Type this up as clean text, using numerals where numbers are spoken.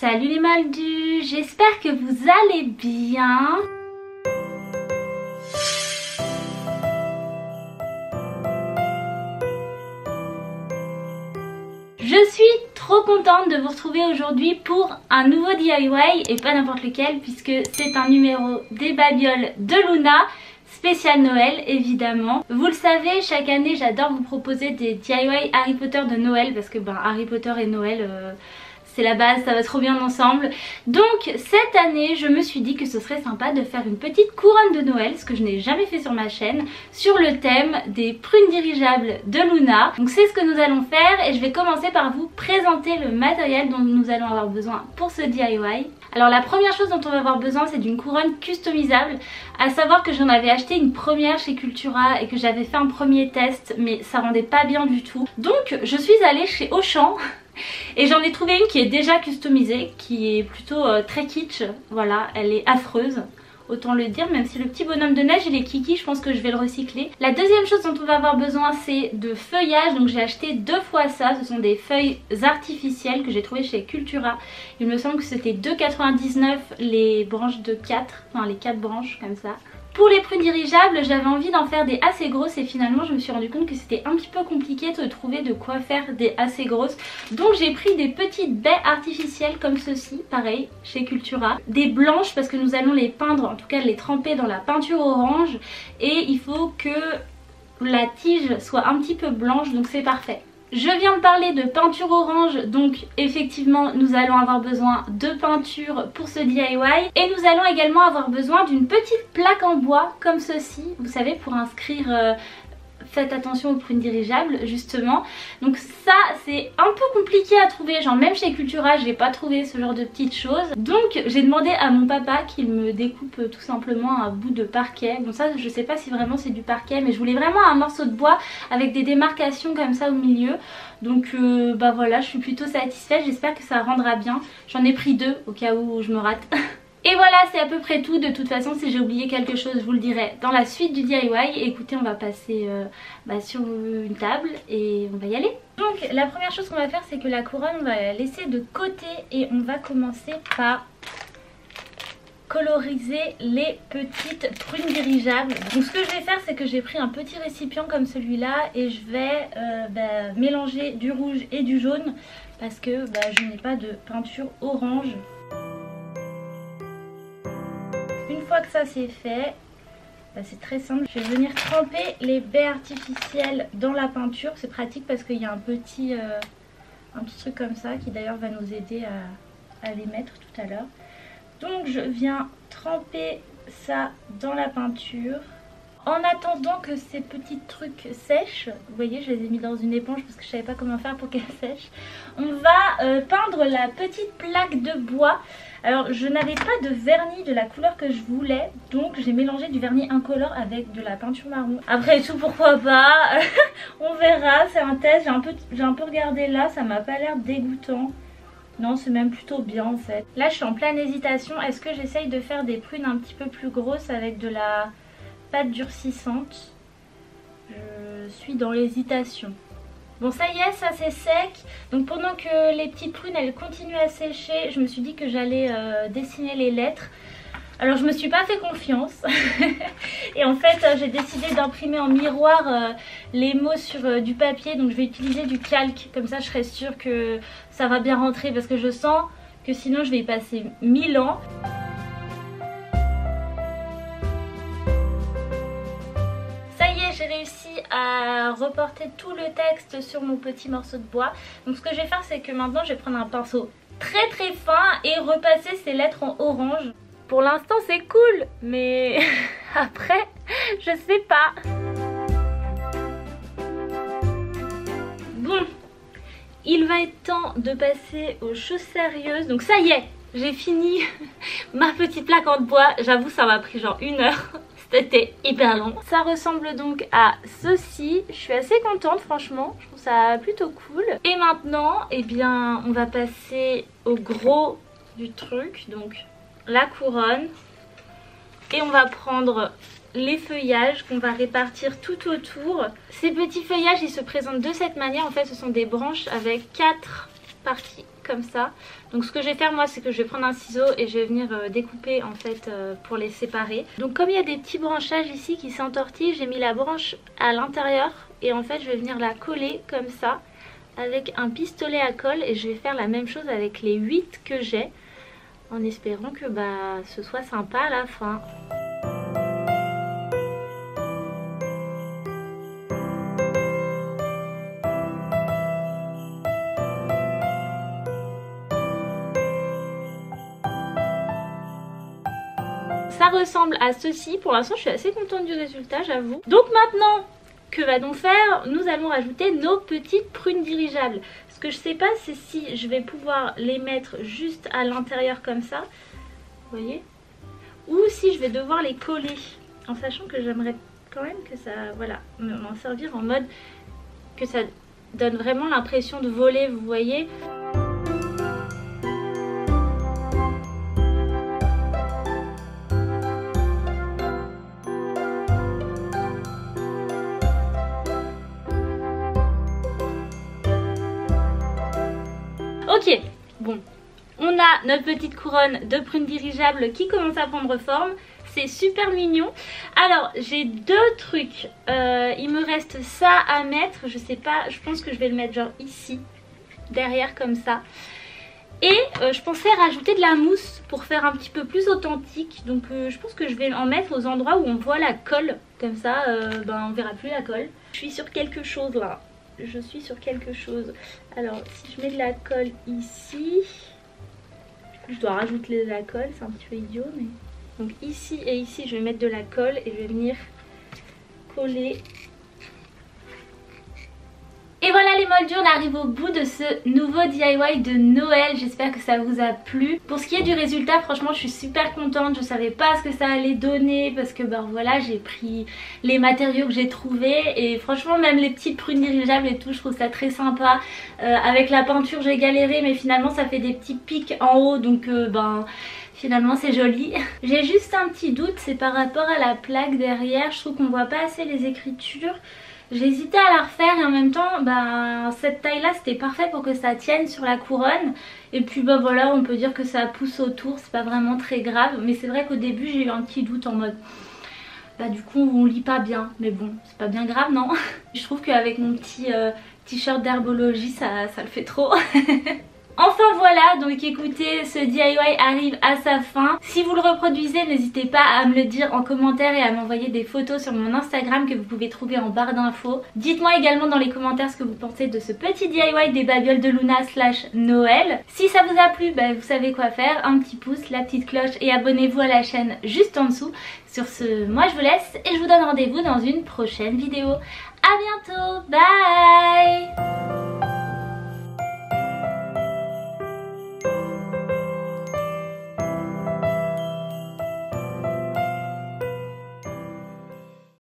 Salut les moldus, j'espère que vous allez bien. Je suis trop contente de vous retrouver aujourd'hui pour un nouveau DIY et pas n'importe lequel puisque c'est un numéro des babioles de Luna. Spécial Noël évidemment. Vous le savez, chaque année j'adore vous proposer des DIY Harry Potter de Noël parce que Harry Potter et Noël c'est la base, ça va trop bien ensemble. Donc cette année je me suis dit que ce serait sympa de faire une petite couronne de Noël, ce que je n'ai jamais fait sur ma chaîne, sur le thème des prunes dirigeables de Luna. Donc c'est ce que nous allons faire et je vais commencer par vous présenter le matériel dont nous allons avoir besoin pour ce DIY. Alors la première chose dont on va avoir besoin c'est d'une couronne customisable, à savoir que j'en avais acheté une première chez Cultura et que j'avais fait un premier test mais ça rendait pas bien du tout. Donc je suis allée chez Auchan et j'en ai trouvé une qui est déjà customisée, qui est plutôt très kitsch, voilà, elle est affreuse. Autant le dire, même si le petit bonhomme de neige il est kiki, je pense que je vais le recycler. La deuxième chose dont on va avoir besoin c'est de feuillage, donc j'ai acheté 2 fois ça, ce sont des feuilles artificielles que j'ai trouvées chez Cultura. Il me semble que c'était 2,99 les branches de 4, enfin les 4 branches comme ça. Pour les prunes dirigeables, j'avais envie d'en faire des assez grosses et finalement je me suis rendu compte que c'était un petit peu compliqué de trouver de quoi faire des assez grosses. Donc j'ai pris des petites baies artificielles comme ceci, pareil, chez Cultura. Des blanches parce que nous allons les peindre, en tout cas les tremper dans la peinture orange. Et il faut que la tige soit un petit peu blanche, donc c'est parfait. Je viens de parler de peinture orange, donc effectivement nous allons avoir besoin de peinture pour ce DIY. Et nous allons également avoir besoin d'une petite plaque en bois comme ceci, vous savez, pour inscrire faites attention aux prunes dirigeables justement. Donc ça c'est un peu compliqué à trouver, genre même chez Cultura j'ai pas trouvé ce genre de petites choses. Donc j'ai demandé à mon papa qu'il me découpe tout simplement un bout de parquet. Bon ça je sais pas si vraiment c'est du parquet, mais je voulais vraiment un morceau de bois avec des démarcations comme ça au milieu. Donc voilà, je suis plutôt satisfaite, j'espère que ça rendra bien. J'en ai pris 2 au cas où je me rate. Et voilà, c'est à peu près tout. De toute façon, si j'ai oublié quelque chose, je vous le dirai dans la suite du DIY. Écoutez, on va passer sur une table et on va y aller. Donc la première chose qu'on va faire, c'est que la couronne, on va la laisser de côté et on va commencer par coloriser les petites prunes dirigeables. Donc ce que je vais faire, c'est que j'ai pris un petit récipient comme celui-là et je vais mélanger du rouge et du jaune parce que je n'ai pas de peinture orange. Une fois que ça c'est fait, c'est très simple, je vais venir tremper les baies artificielles dans la peinture. C'est pratique parce qu'il y a un petit truc comme ça qui d'ailleurs va nous aider à les mettre tout à l'heure. Donc je viens tremper ça dans la peinture. En attendant que ces petits trucs sèchent, vous voyez je les ai mis dans une éponge parce que je savais pas comment faire pour qu'elles sèchent. On va peindre la petite plaque de bois. Alors je n'avais pas de vernis de la couleur que je voulais, donc j'ai mélangé du vernis incolore avec de la peinture marron. Après tout, pourquoi pas. On verra, c'est un test, j'ai un peu regardé là, ça m'a pas l'air dégoûtant. Non, c'est même plutôt bien en fait. Là je suis en pleine hésitation, est-ce que j'essaye de faire des prunes un petit peu plus grosses avec de la pâte durcissante? Je suis dans l'hésitation. Bon ça y est, ça c'est sec. Donc pendant que les petites prunes elles continuent à sécher, je me suis dit que j'allais dessiner les lettres. Alors je me suis pas fait confiance et en fait j'ai décidé d'imprimer en miroir les mots sur du papier. Donc je vais utiliser du calque, comme ça je serai sûre que ça va bien rentrer parce que je sens que sinon je vais y passer 1000 ans. J'ai réussi à reporter tout le texte sur mon petit morceau de bois. Donc ce que je vais faire, c'est que maintenant je vais prendre un pinceau très très fin et repasser ces lettres en orange. Pour l'instant c'est cool, mais après je sais pas. Bon, il va être temps de passer aux choses sérieuses. Donc ça y est, j'ai fini ma petite plaque en bois. J'avoue ça m'a pris genre 1 heure. C'était hyper long. Ça ressemble donc à ceci. Je suis assez contente franchement. Je trouve ça plutôt cool. Et maintenant, eh bien, on va passer au gros du truc. Donc la couronne. Et on va prendre les feuillages qu'on va répartir tout autour. Ces petits feuillages, ils se présentent de cette manière. En fait, ce sont des branches avec 4 parties. comme ça. Donc ce que je vais faire moi, c'est que je vais prendre un ciseau et je vais venir découper en fait pour les séparer. Donc comme il y a des petits branchages ici qui s'entortillent, j'ai mis la branche à l'intérieur et en fait je vais venir la coller comme ça avec un pistolet à colle, et je vais faire la même chose avec les 8 que j'ai en espérant que ce soit sympa à la fin. Ça ressemble à ceci. Pour l'instant je suis assez contente du résultat, j'avoue. Donc maintenant, que va-t-on faire? Nous allons rajouter nos petites prunes dirigeables. Ce que je sais pas, c'est si je vais pouvoir les mettre juste à l'intérieur comme ça, vous voyez, ou si je vais devoir les coller, en sachant que j'aimerais quand même que ça, voilà, m'en servir en mode que ça donne vraiment l'impression de voler, vous voyez. Ok, bon, on a notre petite couronne de prunes dirigeables qui commence à prendre forme. C'est super mignon. Alors, j'ai deux trucs. Il me reste ça à mettre. Je sais pas, je pense que je vais le mettre genre ici, derrière comme ça. Et je pensais rajouter de la mousse pour faire un petit peu plus authentique. Donc je pense que je vais en mettre aux endroits où on voit la colle. Comme ça, on verra plus la colle. Je suis sur quelque chose là. Je suis sur quelque chose. Alors si je mets de la colle ici, je dois rajouter de la colle, c'est un petit peu idiot, mais donc ici et ici je vais mettre de la colle et je vais venir coller. Et voilà les moldus, on arrive au bout de ce nouveau DIY de Noël. J'espère que ça vous a plu. Pour ce qui est du résultat, franchement je suis super contente. Je savais pas ce que ça allait donner parce que voilà, j'ai pris les matériaux que j'ai trouvés. Et franchement même les petites prunes dirigeables et tout, je trouve ça très sympa. Avec la peinture j'ai galéré, mais finalement ça fait des petits pics en haut. Donc finalement c'est joli. J'ai juste un petit doute, c'est par rapport à la plaque derrière. Je trouve qu'on voit pas assez les écritures. J'ai hésité à la refaire et en même temps cette taille là c'était parfait pour que ça tienne sur la couronne. Et puis voilà, on peut dire que ça pousse autour, c'est pas vraiment très grave. Mais c'est vrai qu'au début j'ai eu un petit doute en mode du coup on lit pas bien. Mais bon, c'est pas bien grave, non. Je trouve qu'avec mon petit t-shirt d'herbologie ça le fait trop. Enfin voilà, donc écoutez, ce DIY arrive à sa fin. Si vous le reproduisez, n'hésitez pas à me le dire en commentaire et à m'envoyer des photos sur mon Instagram que vous pouvez trouver en barre d'infos. Dites-moi également dans les commentaires ce que vous pensez de ce petit DIY des babioles de Luna / Noël. Si ça vous a plu, vous savez quoi faire, un petit pouce, la petite cloche et abonnez-vous à la chaîne juste en dessous. Sur ce, moi je vous laisse et je vous donne rendez-vous dans une prochaine vidéo. A bientôt, bye!